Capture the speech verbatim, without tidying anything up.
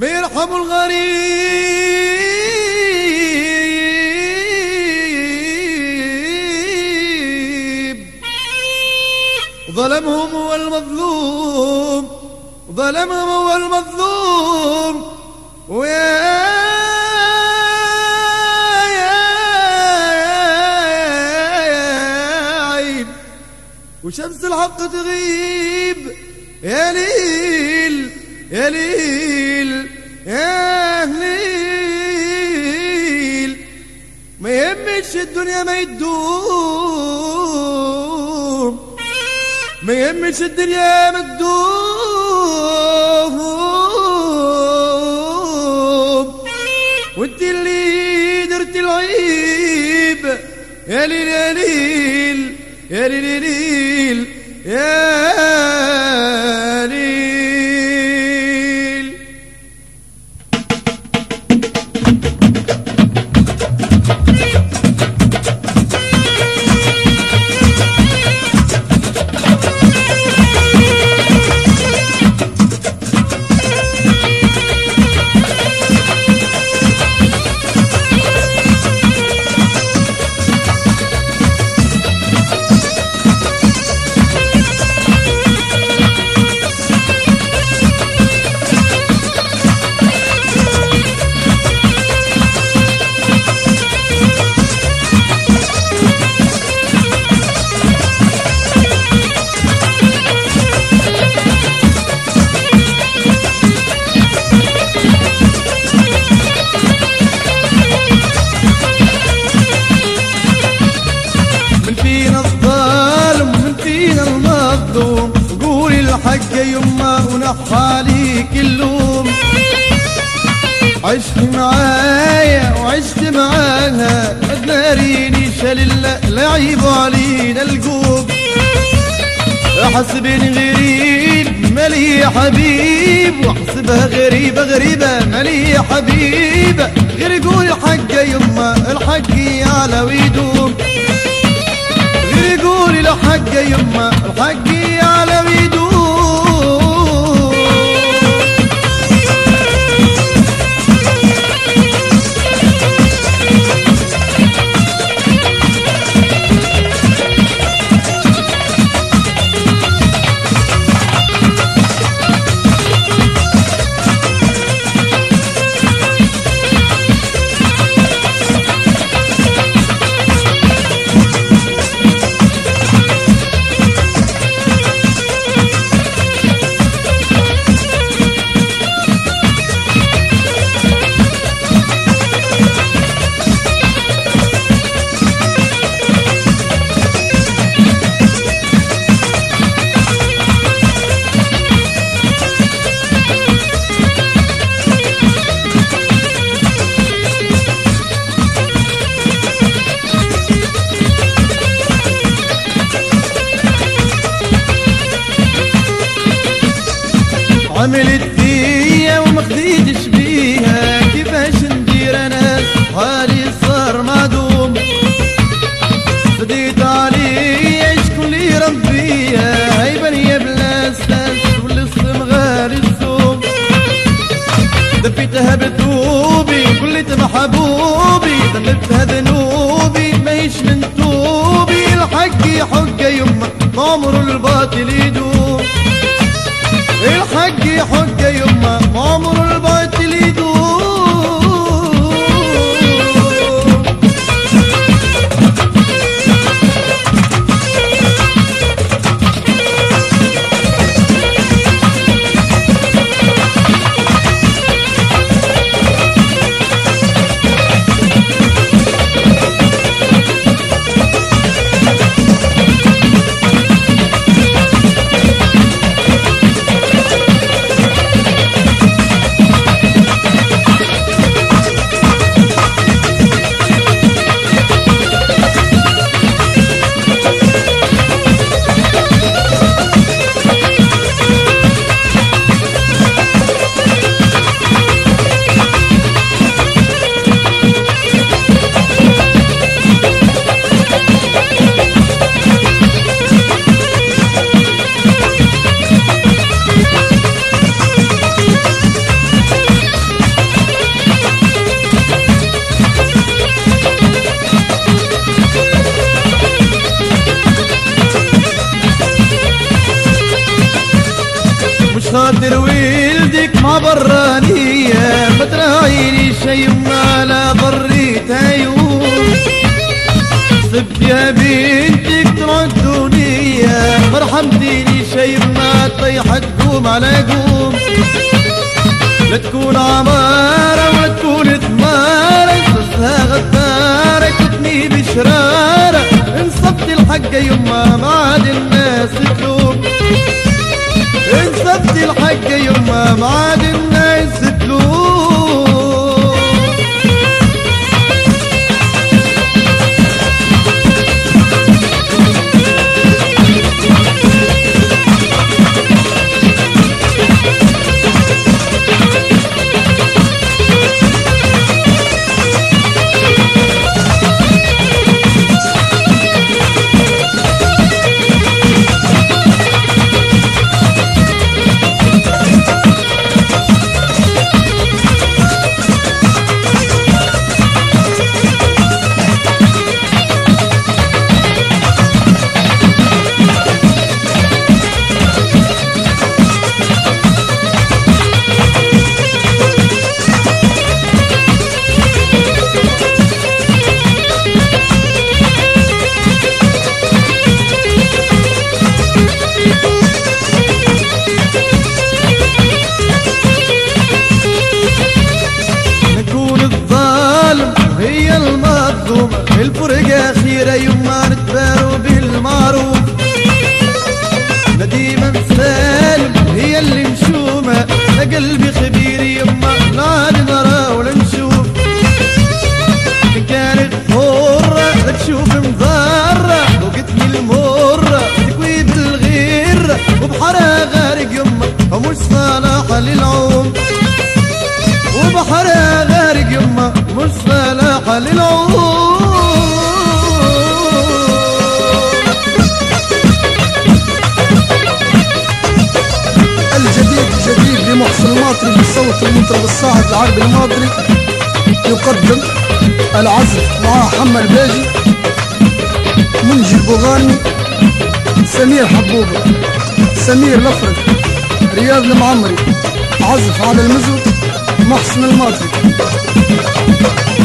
بيرحم الغريب، ظلمهم هو المظلوم، ظلمهم هو المظلوم. ويا عيب وشمس الحق تغيب، يا ليل يا ليل يا ليل. ما يهمش الدنيا ما يدوم، ما يهمش الدنيا ما تدوم، وانت اللي درت العيب. يا ليل يا ليل يا ليل يا ليل يا ليل. قولي الحق يما ونحى ليك اللوم. عشت معايا وعشت معاها، ناريني شل لعيب علينا القوم. احسبني غريب مالي حبيب، واحسبها غريبة غريبة مالي حبيبة. غير قولي الحق يما الحق يعلى ويدوم، غير قولي الحق يما الحق يعلى ويدوم. عملت فيا وما خديتش بيها، كيفاش ندير انا حالي صار معدوم. بديت عليا شكون اللي ربيها، هيبان يا بلا اساس والاسم غالي السوم. دفيتها بثوبي قلت محبوبي، ذنبتها ذنوبي ماهيش من توبي. الحق يحق يما ما عمره الباطل يدوم، الحق يحق يما ما عمره الباطل يدوم. صيحة تقوم على قوم، لا تكون عمارة ولا تكون ثمارة، صرتها غدارة كتني بشرارة، انصفت الحق يما ما عاد الناس تلوم، انصفت الحق يما ما عاد الناس تلوم. الفرقة أخيرة يما نتبارو بالمعروف، لا ديما سالم هي اللي مشومة، لا قلبي خبير يما لا عاد نرى ولا نشوف، إن كانت حرة لا تشوف مضرة، ذوقتني المرة تكوي بالغيرة، وبحرها غارق يما ومش صالحة للعوم، وبحرها غارق يما مش صالحة للعوم. الجديد جديد لمحسن الماطري بصوت المطرب الصاعد العربي الماطري، يقدم العزف مع حمل باجي، منجي البوغاني، سمير حبوبة، سمير الافرد، رياض المعمري، عزف على المزود محسن الماطري.